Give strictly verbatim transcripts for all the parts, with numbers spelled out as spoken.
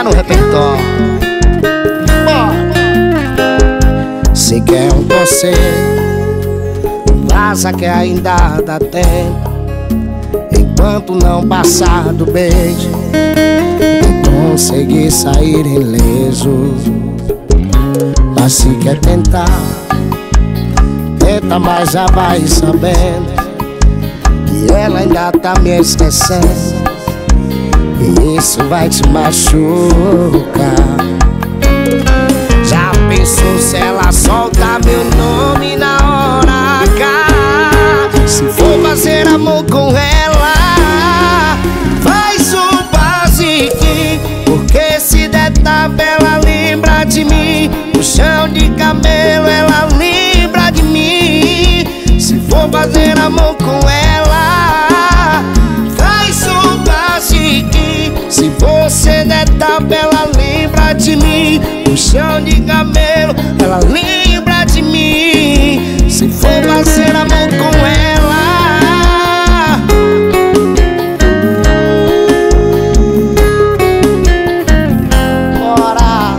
deixa no repertório. Bora. Se quer um conselho, vaza que ainda dá tempo. Enquanto não passar do beijo e conseguir sair ileso. Mas se quer tentar, tenta, mas já vai sabendo que ela ainda tá me esquecendo, e isso vai te machucar. Já pensou se ela solta meu nome na hora H? Se for fazer amor com ela, faz o basiquinho, porque se der tapa ela lembra de mim. O chão de cabelo ela lembra de mim. Se for fazer amor com ela, faz o basiquinho. Se você der tapa ela lembra de mim. O chão de cabelo ela lembra de mim. Se for fazer amor com ela, bora.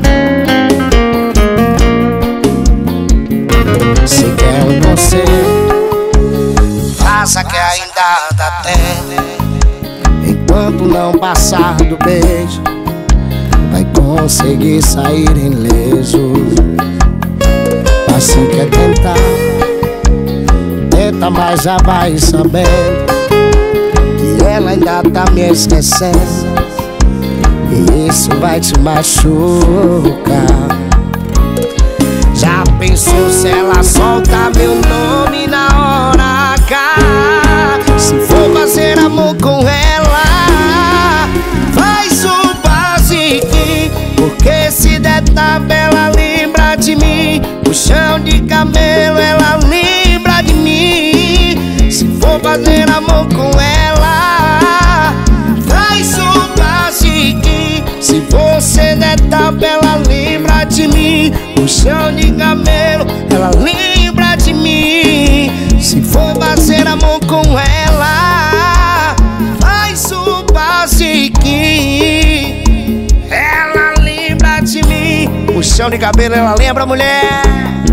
Se quer um conselho, faça que ainda dá tempo. Enquanto não passar do beijo, vai conseguir sair ileso. Mas se quer tentar, tenta, mas já vai sabendo que ela ainda tá me esquecendo, e isso vai te machucar. Já pensou se ela solta meu nome na hora H? Se for fazer amor com ela, faz o basiquinho, porque se der tapa ela lembra de mim. O chão de cabelo ela lembra de mim. Se for fazer amor com ela, faz o basiquinho. Se você der tapa ela lembra de mim. O chão de cabelo ela lembra de mim. Se for fazer amor com ela, faz o basiquinho. Ela lembra de mim. O chão de cabelo ela lembra, mulher.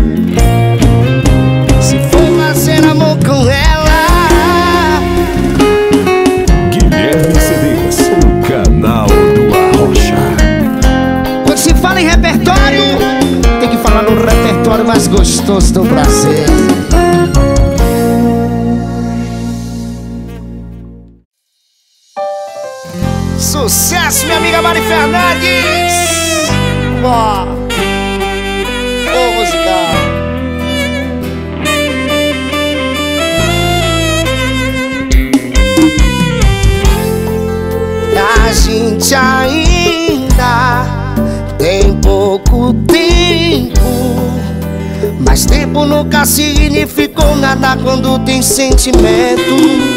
Se for fazer amor com ela. Guilherme C Ds, o canal do Arrocha. Quando se fala em repertório, tem que falar no repertório mais gostoso do Brasil. Sucesso, minha amiga Mari Fernandes. Ó, ô musical. A gente ainda tem pouco tempo, mas tempo nunca significou nada quando tem sentimento.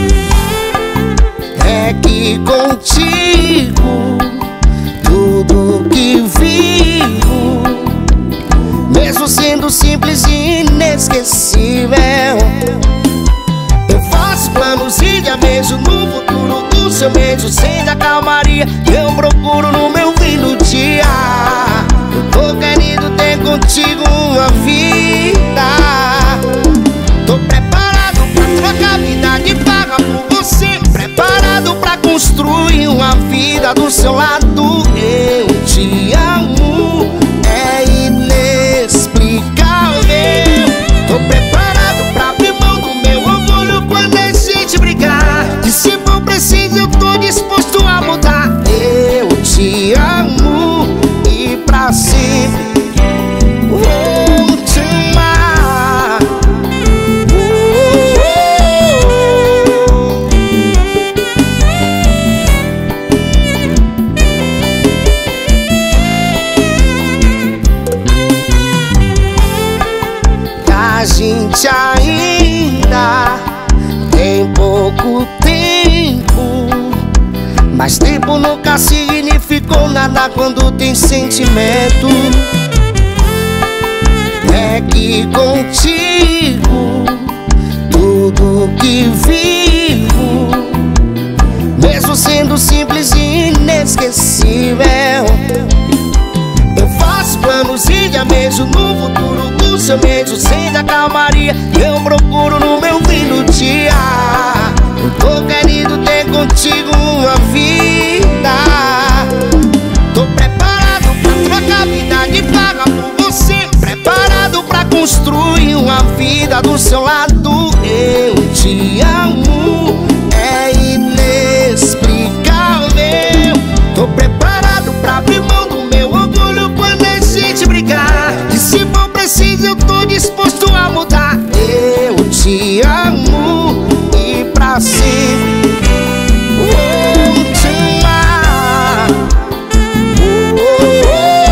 É que contigo tudo que vivo, mesmo sendo simples e inesquecível, eu faço planos e já vejo no futuro do seu beijo. Sem da calmaria eu procuro no meu fim do dia. Eu tô querendo ter contigo uma vida. Tô preparado pra trocar vida de paga por você, preparado pra construir uma vida do seu lado. Eu te amo, é inexplicável. Tô preparado pra abrir mão do meu orgulho quando a gente brigar. E se for preciso eu tô disposto a mudar. Eu te amo e pra sempre vou te amar. A gente ainda tem pouco tempo, mas tempo nunca significou nada quando tem sentimento. É que contigo tudo que vivo, mesmo sendo simples e inesquecível, penso no futuro do seu mês, sem da calmaria eu procuro no meu fim do dia. Eu tô querendo ter contigo uma vida. Tô preparado pra trocar a vida de paga por você, preparado pra construir uma vida do seu lado. Eu te amo, é inexplicável. Tô preparado pra abrir mão do meu orgulho quando a gente brigar. E se for preciso eu tô disposto a mudar. Eu te amo e pra sempre vou te amar. Oh, oh,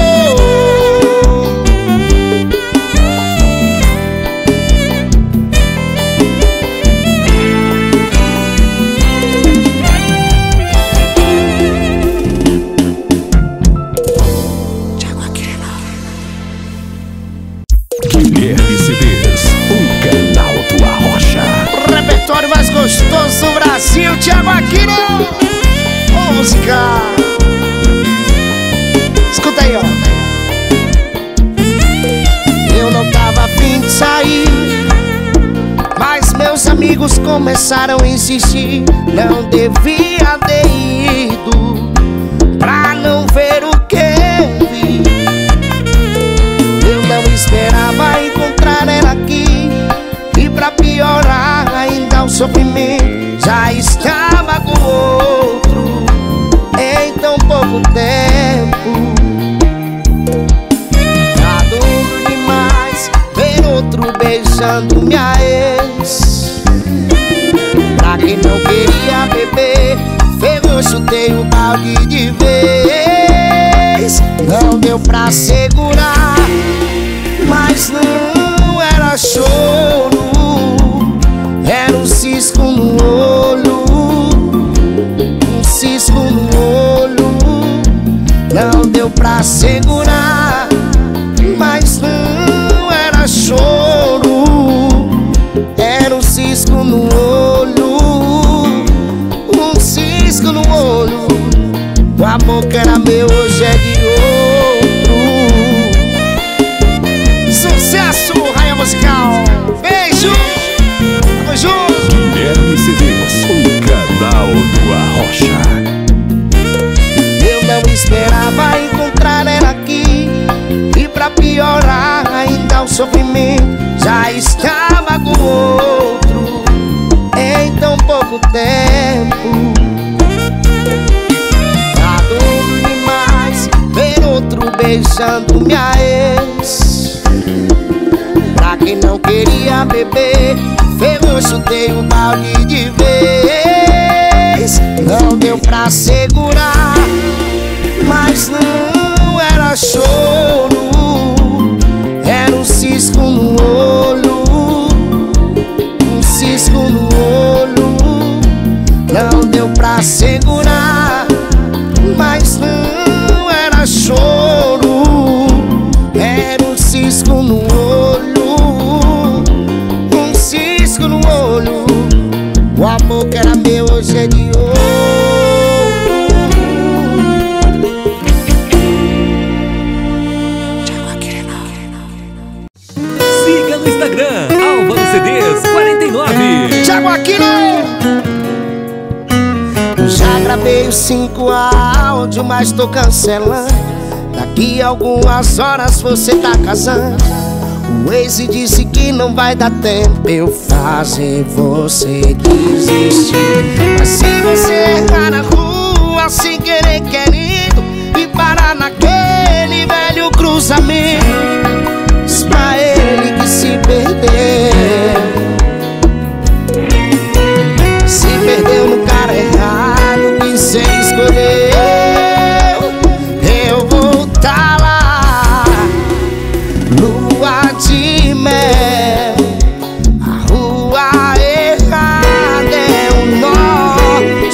Guilherme C Ds, o canal do Arrocha. repertório mais gostoso do Brasil, Thiago Aquino. Ô, música. Escuta aí, ó. Eu não tava afim de sair, mas meus amigos começaram a insistir. Não devia ter ido pra não ver o que vi. Eu não esperava encontrar ela aqui, e pra piorar ainda o sofrimento já estava com outro em tão pouco tempo. Tá duro demais ver outro beijando minha ex. Pra quem não queria beber, ferrou, chutei o balde de vez. Não deu pra segurar, mas não era choro, era um cisco no olho, um cisco no olho. Não deu pra segurar, mas não era choro, era um cisco no olho, um cisco no olho. O amor que era meu hoje é de outro. Sucesso, raia musical. Beijo, tamo junto. Guilherme C Ds, o canal do Arrocha. Eu não esperava encontrar ela aqui, e pra piorar ainda o sofrimento já estava com outro em tão pouco tempo. Tá duro demais ver outro beijando minha ex. Pra quem não queria beber, ferrou, chutei o balde de vez. Não deu pra segurar, mas não era choro, era um cisco no olho, um cisco no olho. Não deu pra segurar, mas não era choro, era um cisco no olho, um cisco no olho. O amor que era meu hoje é de outro. Siga no Instagram, Álvaro C Ds quarenta e nove. Thiago Aquino. Já gravei os cinco áudios, mas tô cancelando. Daqui a algumas horas você tá casando. O ex disse que não vai dar tempo eu fazer você desistir. Mas se você errar na rua sem querer querido e parar naquele velho cruzamento, diz pra ele que se perdeu. Se perdeu no cara errado que cê escolheu. Eu vou tá lá, lua de mel. A rua errada é um nó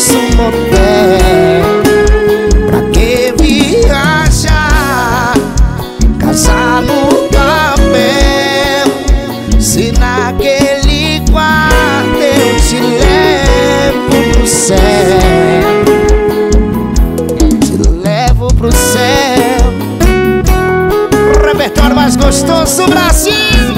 gostoso do Brasil.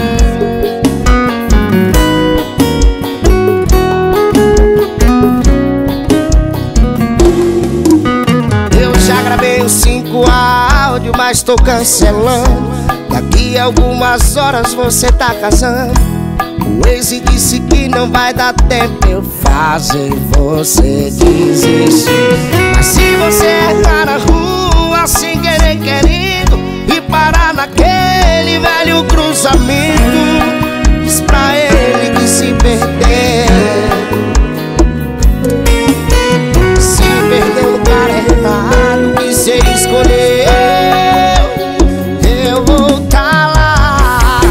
Eu já gravei os cinco áudios, mas tô cancelando. Daqui a algumas horas você tá casando. O ex disse que não vai dar tempo eu fazer você desistir. Mas se você errar na rua sem querer querendo e parar naquele velho cruzamento, diz pra ele que se perdeu. Se perdeu no cara errado que cê escolheu. Eu vou tá lá,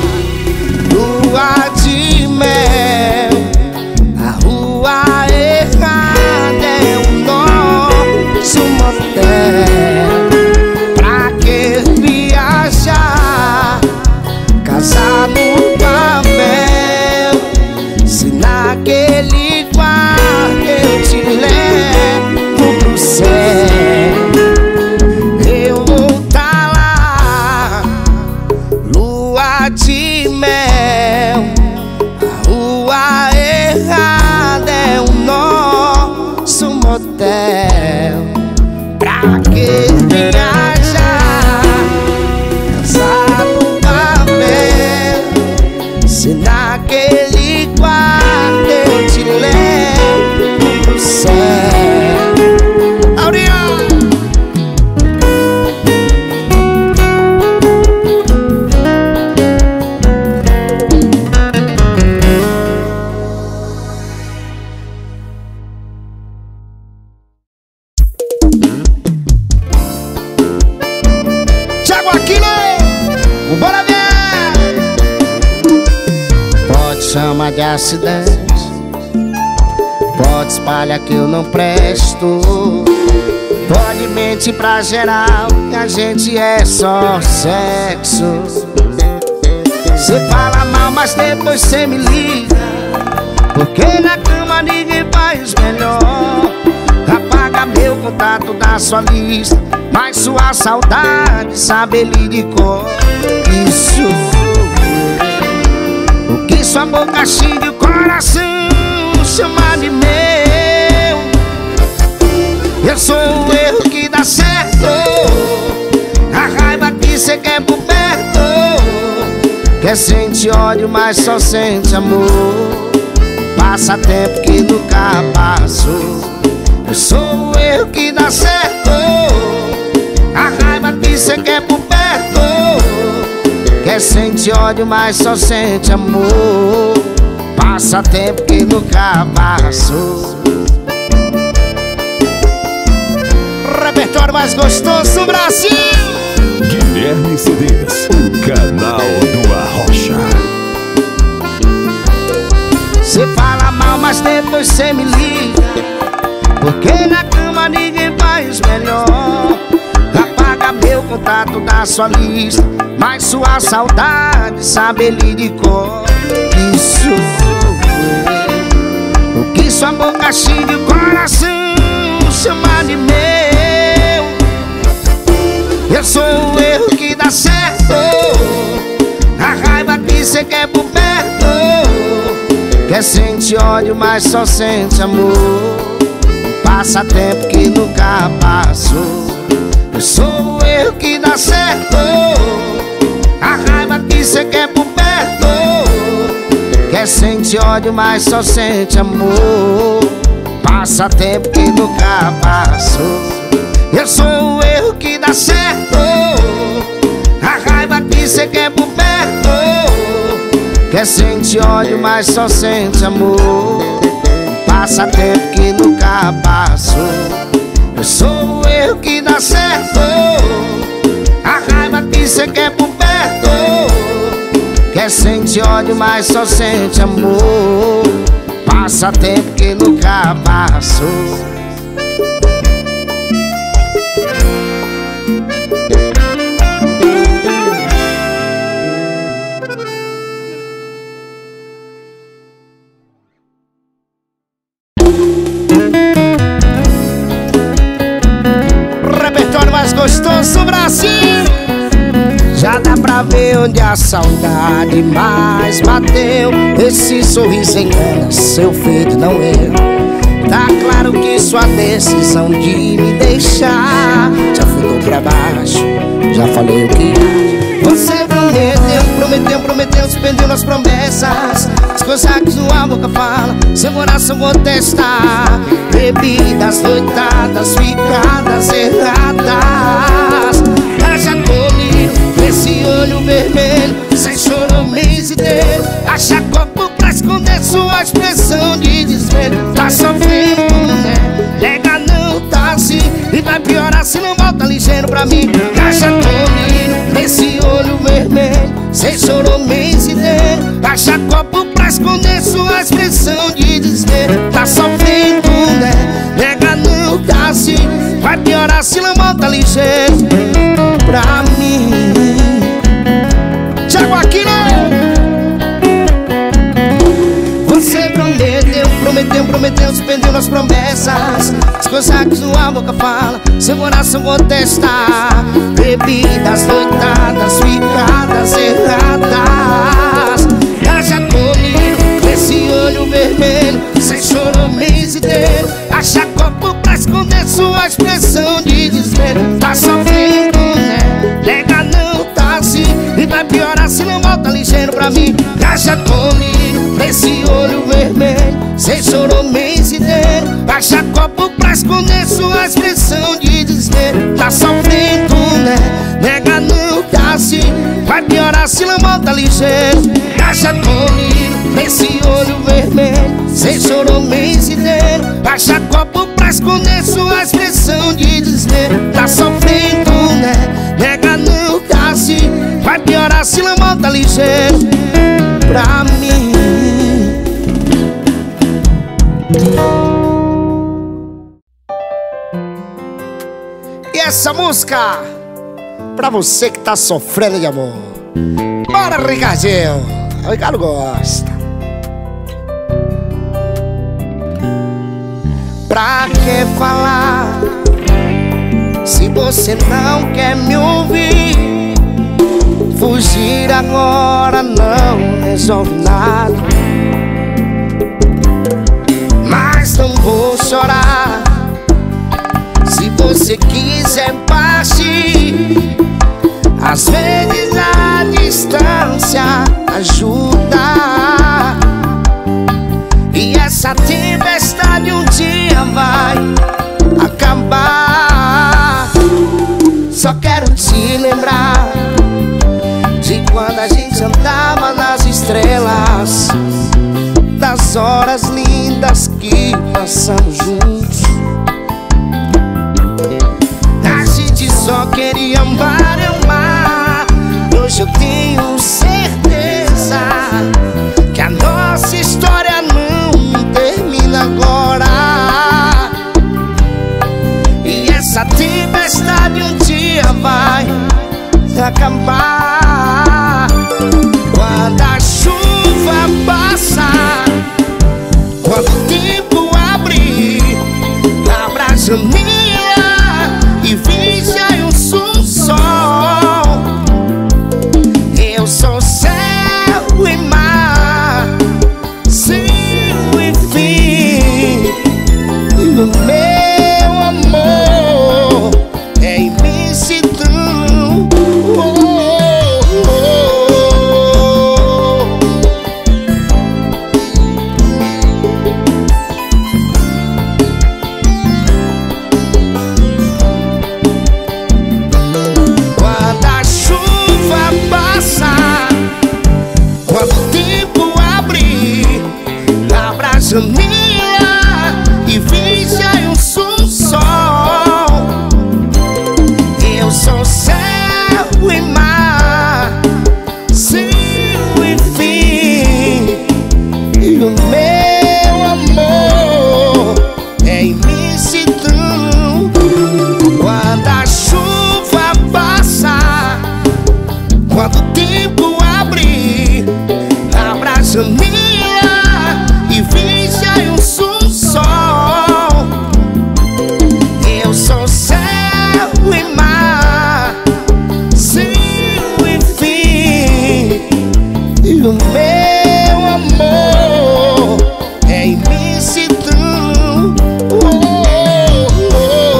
lua de mel. A rua errada é o nosso motel. Pra que viajar, casar no papel, se naquele quarto eu te levo pro céu. Eu vou tá lá, lua de mel. A rua errada é o nosso motel. Pra que viajar, casar no papel, se naquele quarto eu te levo pro céu. Aurião! Thiago Aquino, bora ver! Pode chamar de acidente, pode espalhar que eu não presto, pode mentir pra geral que a gente é só sexo. Cê fala mal, mas depois cê me liga, porque na cama ninguém faz melhor. Apaga meu contato da sua lista, mas sua saudade sabe ele de cor. Isso, o que sua boca xinga e o coração chama de meu. Eu sou o erro que dá certo, a raiva que cê quer por perto. Quer sentir ódio, mas só sente amor. Passa tempo que nunca passou. Eu sou o erro que dá certo, a raiva que cê quer por perto. Quer sentir ódio, mas só sente amor. Passa tempo que nunca passou. Repertório mais gostoso do Brasil. Guilherme Cedeiros, o canal do Arrocha. Cê fala mal, mas depois cê me liga, porque na cama ninguém faz melhor. Apaga meu contato da sua lista, mas sua saudade sabe ele de cor. Isso, o que sua boca xinga e o coração chama de meu. Eu sou o erro que dá certo, a raiva que cê quer por perto. Quer sentir ódio, mas só sente amor. Passa tempo que nunca passou. Eu sou o erro que dá certo, a raiva que cê quer por perto. Quer sentir ódio, mas só sente amor. Passa tempo que nunca passou. Eu sou o erro que dá certo, a raiva que cê quer por perto. Quer sentir ódio, mas só sente amor. Passa tempo que nunca passou. Eu sou o erro que dá certo, a raiva que cê quer por perto. Quer sentir ódio, mas só sente amor. Passa tempo que nunca passou. Repertório mais gostoso do Brasil. Já dá pra pra ver onde a saudade mais bateu. Esse sorriso engana, seu feito não eu. Tá claro que sua decisão de me deixar já fundou pra baixo, já falei o que você prometeu, prometeu, prometeu, suspendeu nas promessas. As coisas que sua boca fala, seu coração contesta. Bebidas, noitadas, ficadas erradas. Haja colírio nesse olho vermelho, sem choro, mês e dele. Acha corpo pra esconder sua expressão de desespero. Tá sofrendo, né? Nega não, tá assim. E vai piorar se não volta ligeiro pra mim. Haja colírio nesse olho vermelho, sem choro, mês e dele. Acha corpo pra esconder sua expressão de desespero. Tá sofrendo, né? Nega não, tá assim. Vai piorar se não volta ligeiro pra mim. Chego aqui, né? Você prometeu, prometeu, prometeu, suspendeu nas promessas. As coisas que sua boca fala, seu coração contesta. Bebidas, noitadas, ficadas erradas. Haja colírio nesse olho vermelho, sem choro, mês e dele. Acha corpo pra esconder sua expressão de desespero. Tá sofrendo, né? Nega não, tá assim. E vai piorar se não volta ligeiro pra mim. Haja colírio nesse olho vermelho, sem choro, mês e dele. Acha corpo pra esconder sua expressão de desespero. Tá sofrendo, né? Nega não, tá assim. Vai piorar se não volta ligeiro. Haja colírio nesse olho vermelho, sem choro, mês e dele. Acha corpo pra esconder sua expressão de desespero. Tá sofrendo, né? Nega não, tá assim. Vai piorar se não volta ligeiro pra mim. E essa música pra você que tá sofrendo de amor. Bora, Ricardinho. O Ricardo gosta. Pra que falar se você não quer me ouvir? Fugir agora não resolve nada. Mas não vou chorar se você quiser partir. Às vezes a distância ajuda, e essa tempestade um dia vai acabar. Só quero te lembrar de quando a gente andava nas estrelas, das horas lindas que passamos juntos. A gente só queria amar e amar. Hoje eu tenho certeza que a nossa história não termina agora. E essa tempestade um dia vai acabar. Quando a chuva passar, quando o tempo abrir, abra a janela e veja eu sou o sol. Eu sou céu e mar, céu e fim. E o meu amor é imensidão. Oh, oh, oh. Quando a chuva passar, quando o tempo abrir, abra a janela e veja eu sou o sol. Eu sou céu e mar, céu e fim. E o meu amor é imensidão. Quando a chuva passar, quando o tempo abrir, abra a janela e veja eu sou o sol. Eu sou céu e mar, céu e fim. o meu amor é imensidão. Oh, oh,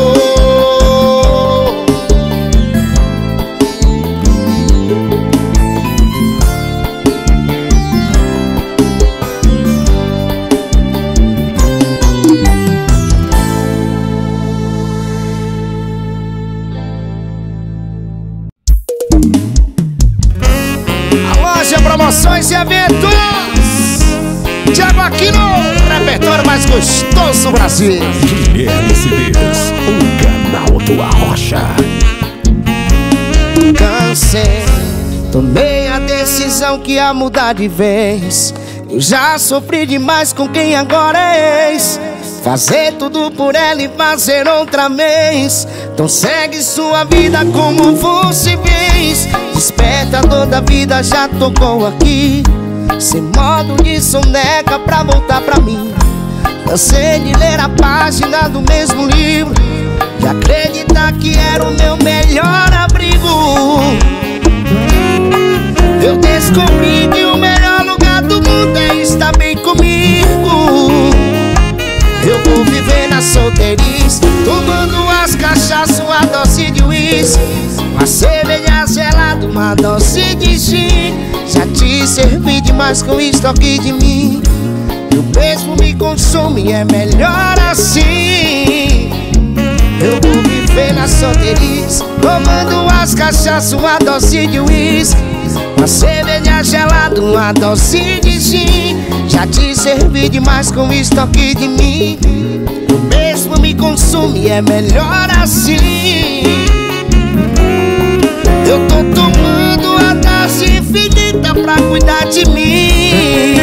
Promoções e eventos Thiago Aquino, repertório mais gostoso do Brasil. Guilherme Cedês, o canal do Arrocha. Cansei, tomei a decisão que ia mudar de vez. Eu já sofri demais com quem agora é ex. Fazer tudo por ela e fazer outra vez. Então segue sua vida como você fez. Despertador da vida já tocou aqui. Sem modo de soneca pra voltar pra mim. Cansei de ler a página do mesmo livro, de acreditar que era o meu melhor abrigo. Eu descobri que o melhor lugar do mundo é estar bem comigo. Eu vou viver na solteirice, tomando as cachaças, uma dose de uísque, uma cerveja gelada, uma dose de gin. Já te servi demais com estoque de mim. E o mesmo me consome, é melhor assim. Eu vou viver na solteirice, tomando as cachaças, uma dose de uísque, uma cerveja gelada, uma dose de gin. Já te servi demais com estoque de mim. O mesmo me consome, é melhor assim. Eu tô tomando a dose infinita pra cuidar de mim.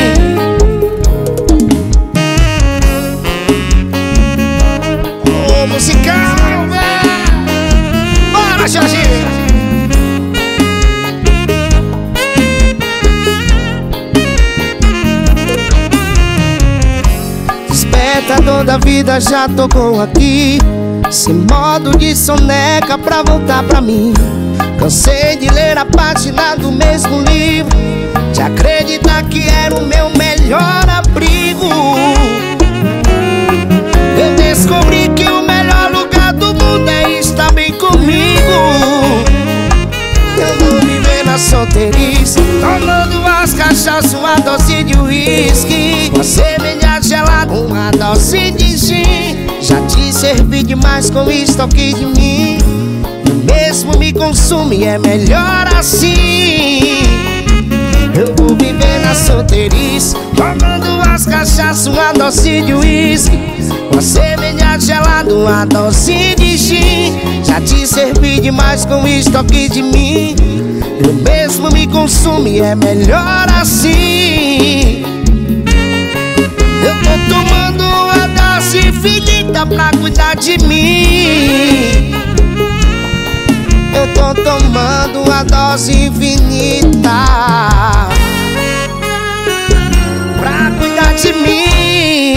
Ô, musical, bora, Jorginho. Despertador da vida já tocou aqui. Sem modo de soneca pra voltar pra mim. Cansei de ler a página do mesmo livro, de acreditar que era o meu melhor abrigo. Eu descobri que o melhor lugar do mundo é estar bem comigo. Eu vou viver na solteirice, tomando as cachaças, uma dose de uísque, uma cerveja gelada, uma dose de gin. Já te servi demais com estoque de mim. O mesmo me consome, é melhor assim. Eu vou viver na solteirice, tomando as cachaças, uma dose de uísque, uma cerveja gelada, uma dose de gin. Já te servi demais com estoque de mim. Eu mesmo me consome, é melhor assim. Eu tô tomando a dose infinita pra cuidar de mim. Eu tô tomando a dose infinita pra cuidar de mim.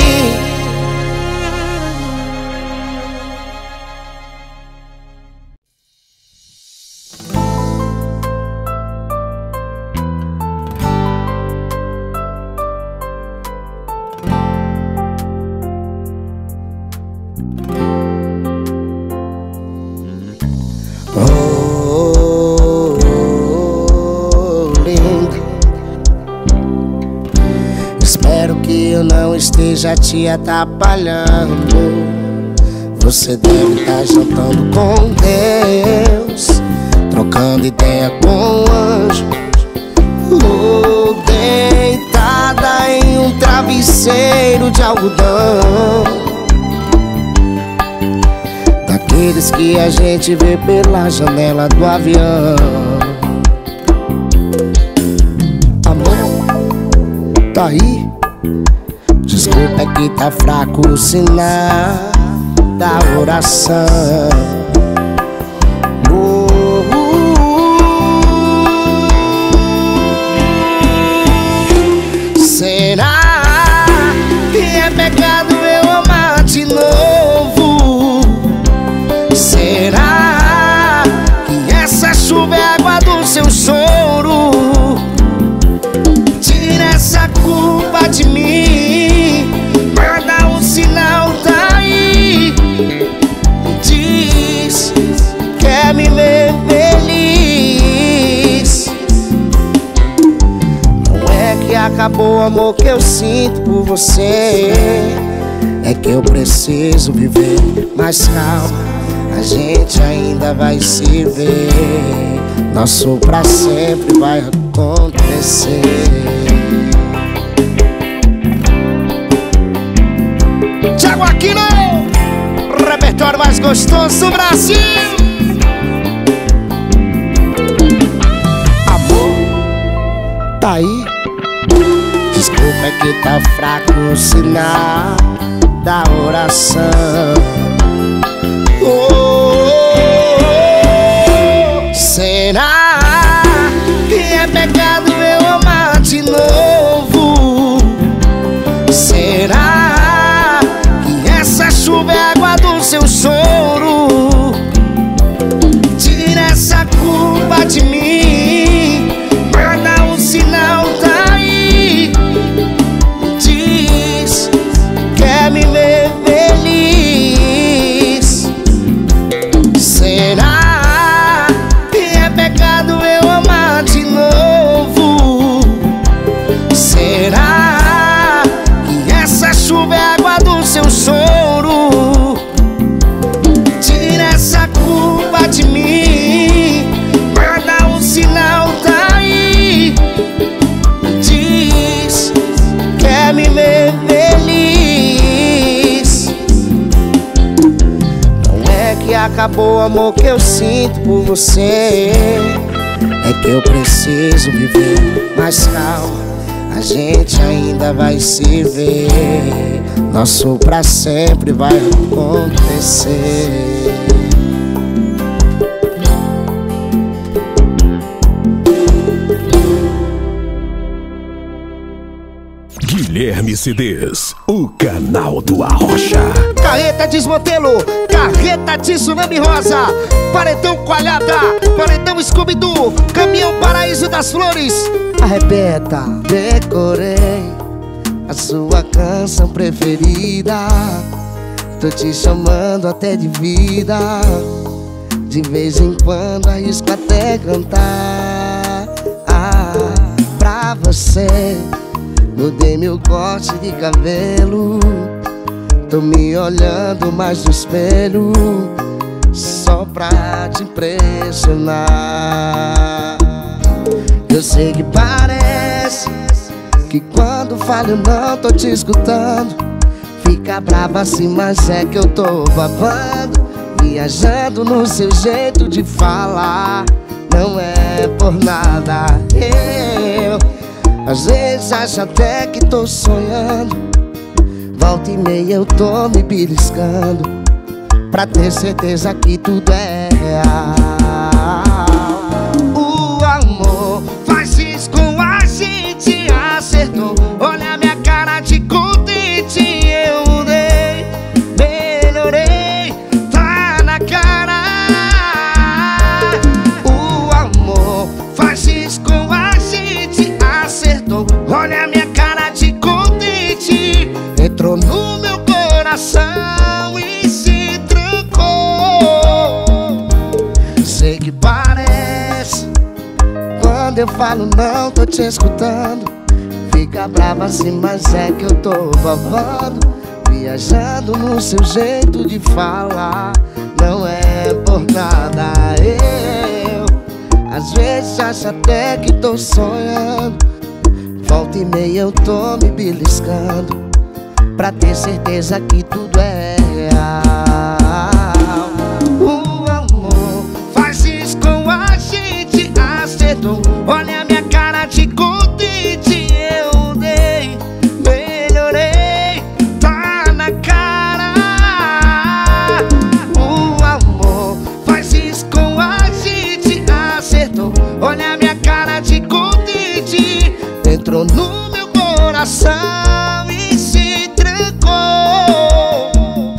Eu não esteja te atrapalhando. Você deve estar jantando com Deus, trocando ideia com o anjo, ou deitada em um travesseiro de algodão, daqueles que a gente vê pela janela do avião. Amor, tá aí? Desculpa, é que tá fraco o sinal da oração. Oh, oh, oh. Será que é pecado eu amar de novo? Será que essa chuva é água do seu choro? acabou o amor que eu sinto por você. É que eu preciso viver mais calma. A gente ainda vai se ver. Nosso pra sempre vai acontecer. Thiago Aquino, repertório mais gostoso do Brasil. Amor, tá aí? Desculpa, é que tá fraco o sinal da oração. Oh, oh, oh. Será que é pecado eu amar de novo? Será que essa chuva é água do seu choro? Tira essa culpa de mim, manda um sinal daí. Diz, quer me ver feliz? Será que é pecado eu amar de novo? Será que essa chuva é água do seu choro? Tira essa culpa de mim, manda um sinal daí. Diz, quer me ver feliz? Não é que acabou o amor que eu sinto por você. É que eu preciso viver mais calma. A gente ainda vai se ver. Nosso pra sempre vai acontecer. Guilherme C Ds, o canal do Arrocha. Carreta desmantelo, carreta de tsunami rosa, paredão coalhada, paredão Scooby-Doo, caminhão paraíso das flores. Arrebenta, decorei a sua canção preferida. Tô te chamando até de vida. De vez em quando arrisco até cantar. Ah, pra você mudei meu corte de cabelo. Tô me olhando mais no espelho, só pra te impressionar. Eu sei que parece que quando falo eu não tô te escutando. Fica brava assim, mas é que eu tô babando, viajando no seu jeito de falar. Não é por nada, eu às vezes acho até que tô sonhando. Volta e meia eu tô me beliscando, pra ter certeza que tudo é real. O amor faz isso com a gente, acertou. Olha minha cara de contente, eu dei, melhorei, tá na cara. O amor faz isso com a gente, acertou. Olha minha cara de contente, entrou no meu coração e se trancou. Sei que parece, quando eu falo não tô te escutando. Fica brava assim, mas é que eu tô babando, viajando no seu jeito de falar. Não é por nada, eu às vezes acho até que tô sonhando. Volta e meia eu tô me beliscando, pra ter certeza que tudo é real. O amor faz isso com a gente, acertou. Olha minha cara de contente, eu dei, melhorei, tá na cara. O amor faz isso com a gente, acertou. Olha minha cara de contente, entrou no meu coração e se trancou.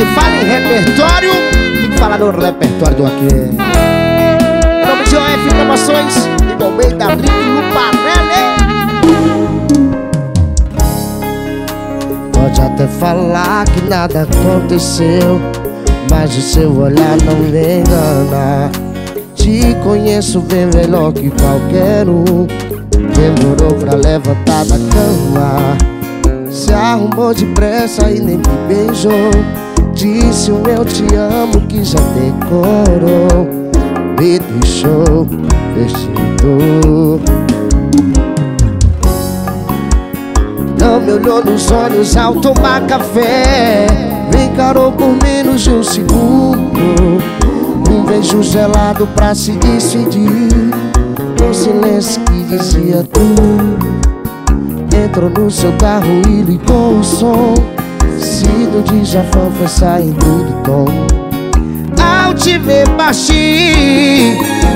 se fala em repertório, tem que falar no repertório do aqui. Em nome de O F Promoções, igualmente da Rick Luparelli. Pode até falar que nada aconteceu, mas o seu olhar não me engana. Te conheço bem melhor que qualquer um. Demorou pra levantar da cama, se arrumou depressa e nem me beijou. Disse um eu te amo que já decorou. Me deixou vestido. Não me olhou nos olhos ao tomar café, me encarou por menos de um segundo. Um beijo gelado pra se despedir, um silêncio que dizia tudo. Entrou no seu carro e ligou o som, Cido de Jafão foi saindo do tom. Ao te ver partir,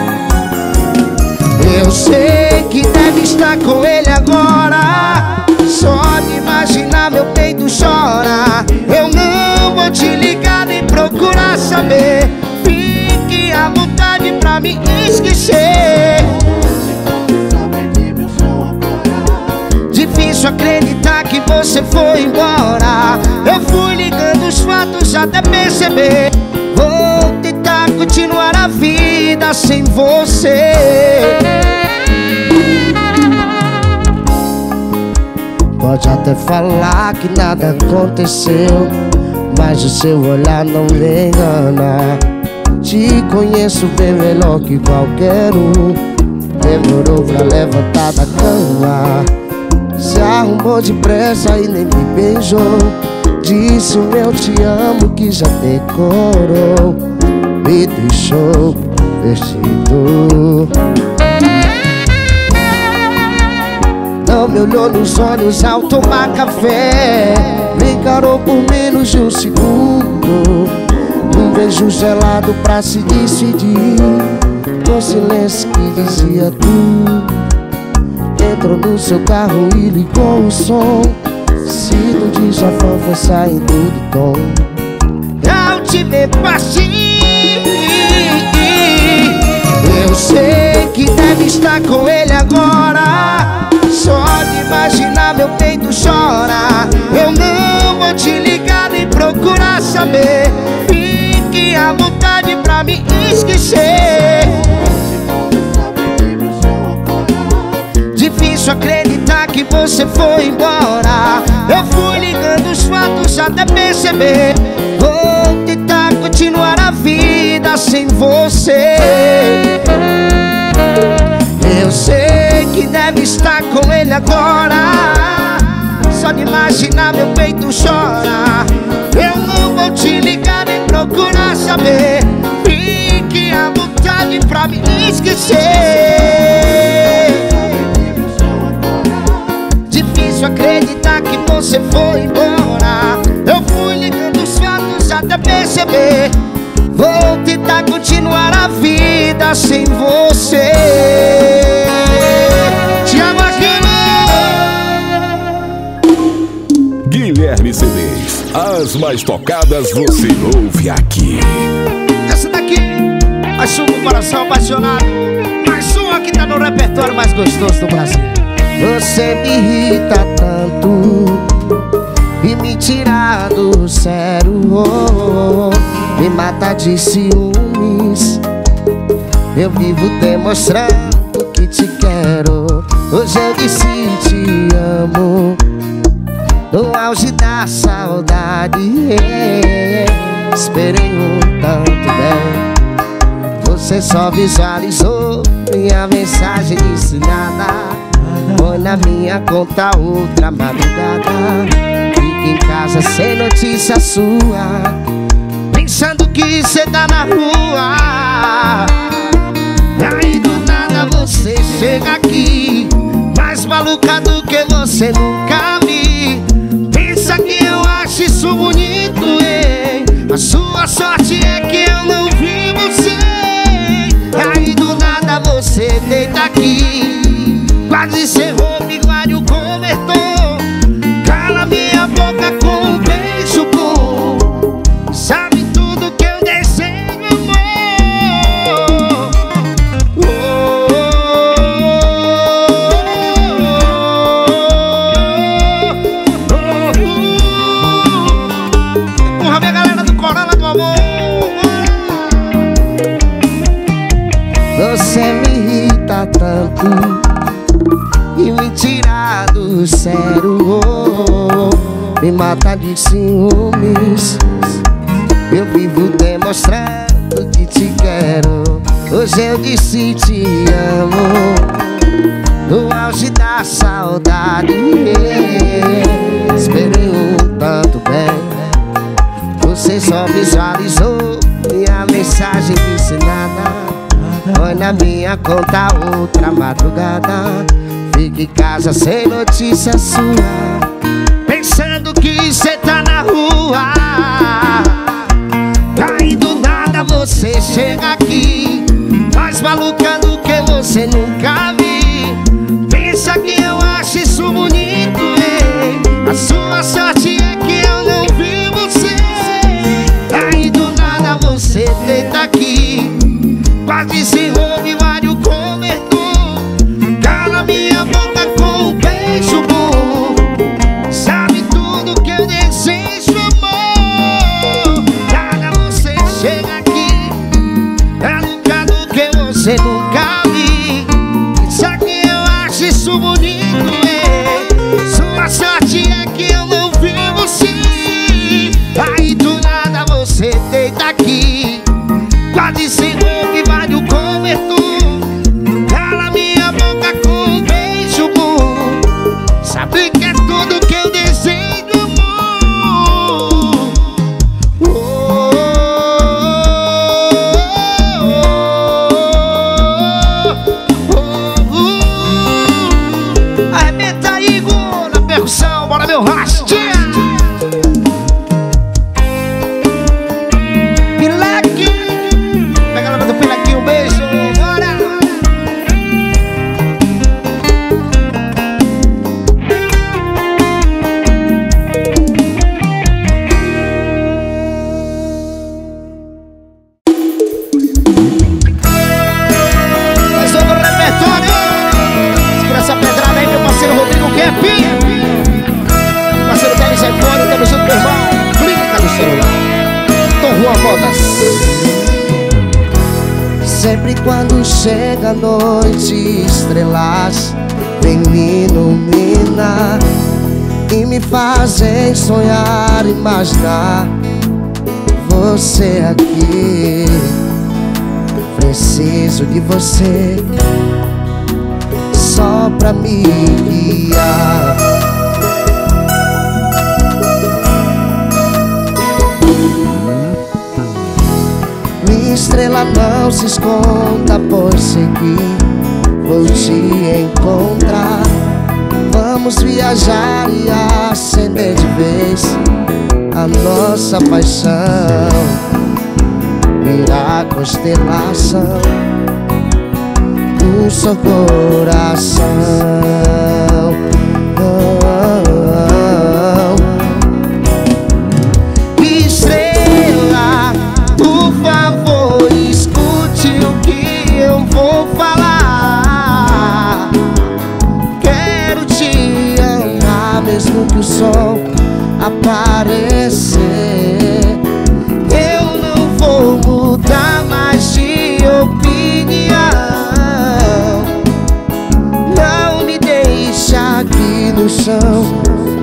eu sei que deve estar com ele agora. Só de imaginar meu peito chora. Eu não vou te ligar nem procurar saber. Fique à vontade pra me esquecer. Difícil acreditar que você foi embora. Eu fui ligando os fatos até perceber. Vou tentar continuar a vida sem você. Pode até falar que nada aconteceu, mas o seu olhar não me engana. Te conheço bem melhor que qualquer um. Demorou pra levantar da cama, se arrumou depressa e nem me beijou. Disse um eu te amo que já decorou. Me deixou vestido. Não me olhou nos olhos ao tomar café, me encarou por menos de um segundo. Um beijo gelado pra se despedir, um silêncio que dizia tudo. Entrou no seu carro e ligou o som, Cido de Jafão foi saindo do tom. Ao te ver partir, eu sei que deve estar com ele agora. Só de imaginar meu peito chora. Eu não vou te ligar nem procurar saber. Fique à vontade pra me esquecer. Difícil acreditar que você foi embora. Eu fui ligando os fatos até perceber. Vou tentar continuar a vida sem você. Eu sei que deve estar com ele agora. Só de imaginar meu peito chora. Eu não vou te ligar nem procurar saber. Fique à vontade pra me esquecer. Difícil acreditar que você foi embora. Eu fui ligando os fatos até perceber. Vou tentar continuar a vida sem você. Thiago Aquino, Guilherme C Ds, as mais tocadas você ouve aqui. essa daqui, mais um com o coração apaixonado, mais uma que tá no repertório mais gostoso do Brasil. Você me irrita tanto e me tira do sério, oh, oh, me mata de ciúmes. Eu vivo demonstrando que te quero. Hoje eu disse te amo, no auge da saudade. Esperei um tanto bem, você só visualizou minha mensagem, disse nada. Põe na minha conta outra madrugada. Fica em casa sem notícia sua, pensando que cê tá na rua. Aí do nada você chega aqui, mais maluca do que você nunca vi. Pensa que eu acho isso bonito, hein? A sua sorte é que eu não vi você. Aí do nada você deita aqui, quase cerrou o bigode, o cobertor. Cala minha boca com um beijo bom. Você me irrita tanto e me tira do sério, oh, me mata de ciúmes. Eu vivo demonstrando que te quero. Hoje eu disse te amo no auge da saudade. Esperei um tanto bem, você só visualizou minha mensagem, disse nada. Foi na minha conta outra madrugada. Fica em casa sem notícia sua, pensando que cê tá na rua. Aí do nada você chega aqui, mais maluca do que você nunca vi. Pensa que eu acho isso bonito, hein? A sua sorte é que eu não vi você. Aí do nada você deita aqui, quase se envolve vários cobertor. Cala minha boca com um beijo bom. Sabe tudo que eu desejo, amor. Nada você chega aqui, é nunca do que você nunca vi. Pensa que eu acho isso bonito, é? Sua sorte é que eu não vi você. Aí do nada você deita aqui, quase se envolve vários cobertor. Cala minha boca com um beijo bom. Sabe que é tudo que eu desejo, amor. Oh, oh, oh, oh. Arrebenta aí, Igor, na percussão. Bora, meu rastinha. Sempre quando chega a noite, estrelas vem me iluminar e me fazem sonhar, imaginar você aqui. Preciso de você só pra me guiar. Minha estrela não se esconda, pois sei que vou te encontrar. Vamos viajar e acender de vez a nossa paixão. Virar constelação do seu coração. Oh, oh, oh. Estrela, por favor, escute o que eu vou falar. Quero te amar mesmo que o sol aparecer. Eu não vou mudar mais de opinião. Não me deixe aqui no chão.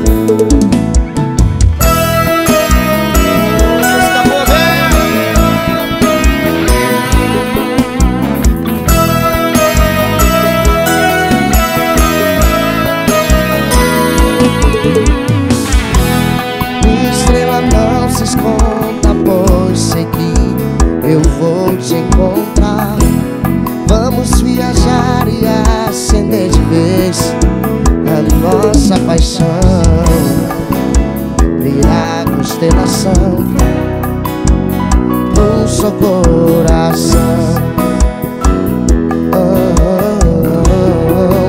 Esconda, pois sei que eu vou te encontrar. Vamos viajar e acender de vez a nossa paixão. Virar constelação do seu coração. Oh, oh,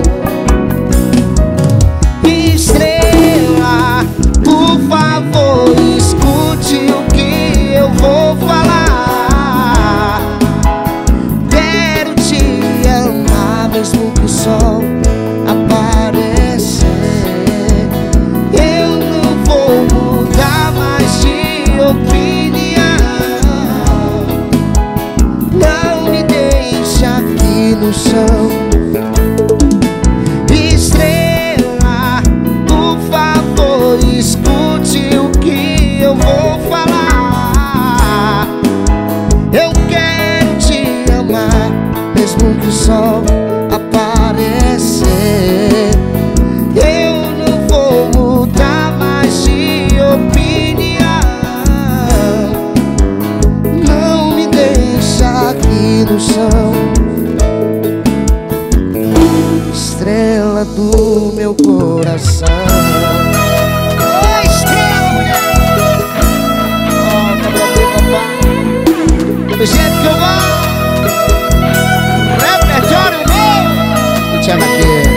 oh. Estrela, por favor, escute o que eu vou falar. Quero te amar mesmo que o sol aparecer. Eu não vou mudar mais de opinião. Não me deixe aqui no chão. Estrela, por favor, escute o que eu vou falar. Eu quero te amar, mesmo que o sol aparecer. Eu não vou mudar mais de opinião. Não me deixa aqui no chão. Estrela do meu coração. Oh, estrela, mulher! Volta pra mim, papai. Do jeito que eu vou. Repertório novo. Vou te chamar aqui.